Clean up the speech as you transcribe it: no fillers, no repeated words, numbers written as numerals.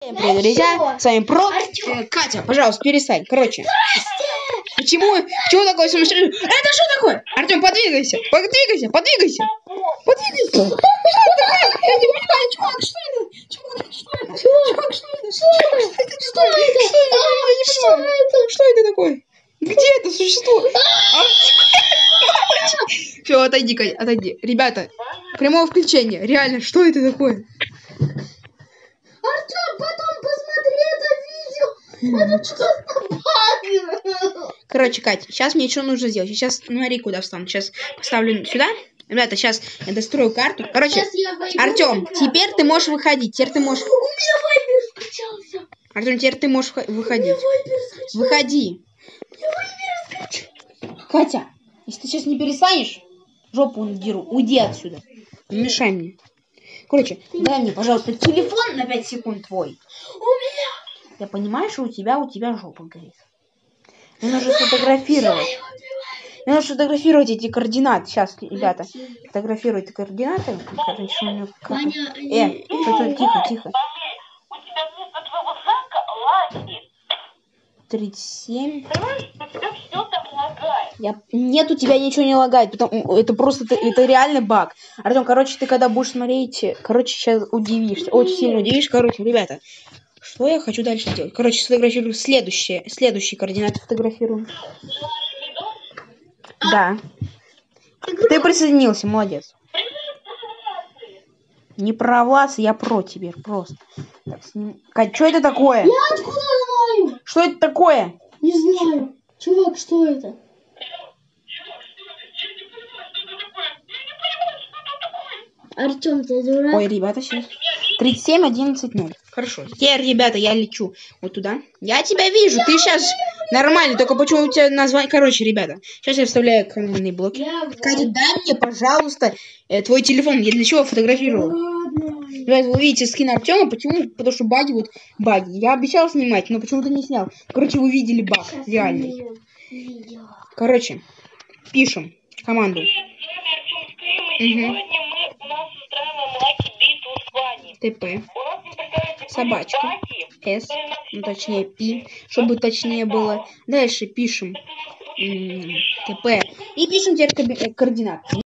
Всем привет, друзья, с вами Про. Катя, пожалуйста, перестань. Короче, почему такое сумасшедшее? Это что такое? Артем, подвигайся. Я не понимаю, чувак, что это? Что это такое? Где это существо? Все, отойди, Катя, отойди. Ребята, прямое включение. Реально, что это такое? Артем, потом посмотри это видео. Это просто баг. Короче, Катя, сейчас мне что нужно сделать? Сейчас, смотри, куда встану. Сейчас поставлю сюда. Ребята, сейчас я дострою карту. Короче, Артем, теперь ты можешь выходить. Теперь ты можешь... У меня вайбер скачался. Артем, теперь ты можешь выходить. Выходи. Катя, если ты сейчас не перестанешь, жопу надеру. Уйди отсюда. Не мешай мне. Короче, дай мне, пожалуйста, телефон на 5 секунд твой. У меня. Я понимаю, что у тебя жопа горит. Мне нужно сфотографировать. Мне нужно сфотографировать эти координаты. Сейчас, ребята, фотографируйте координаты. Короче, у меня... Тихо. У тебя вместо твоего знака лаги. 37. Понимаешь, у тебя все там лагает. Нет, у тебя ничего не лагает. Это просто, это реально баг. Артем, короче, ты когда будешь смотреть, короче, сейчас удивишься. Очень сильно удивишь. Короче, ребята, что я хочу дальше делать? Короче, сфотографирую следующие координаты фотографируем. Да. Ты присоединился, молодец. Не про вас, я про теперь просто. Так, Кать, что это такое? Я откуда знаю? Что это такое? Не знаю. Чувак, что это? Артем, ты дурак? Ой, ребята, сейчас. 37-11-0. Хорошо. Теперь, ребята, я лечу вот туда. Я тебя вижу, ты сейчас нормально, только почему у тебя название... Короче, ребята, сейчас я вставляю командные блоки. Катя, дай мне, пожалуйста, твой телефон. Я для чего фотографировал? Ребята, вы видите скин Артема. Почему? Потому что баги. Я обещал снимать, но почему-то не снял. Короче, вы видели баг реальный. Короче, пишем команду. Сегодня у нас устраиваем лаки битву с вами. ТП. У нас не представляете, Собачка. С. Ну, точнее, Пи. Чтобы точнее было. Дальше пишем ТП. И пишем теперь координаты.